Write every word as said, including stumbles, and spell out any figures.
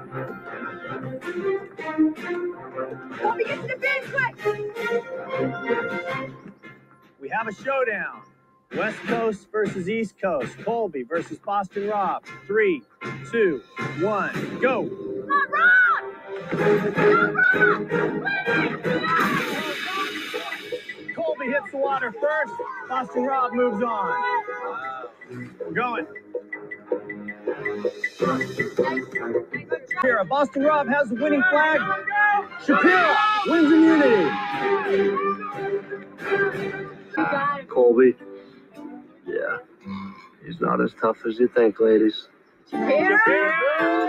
Colby, get to the bench quick! We have a showdown. West Coast versus East Coast. Colby versus Boston Rob. Three, two, one, go! Come on, Rob! Come on, Colby hits the water first. Boston Rob moves on. We're going. Here, Boston Rob has the winning flag. Shapiro wins immunity. Colby. Yeah. He's not as tough as you think, ladies. Shapiro!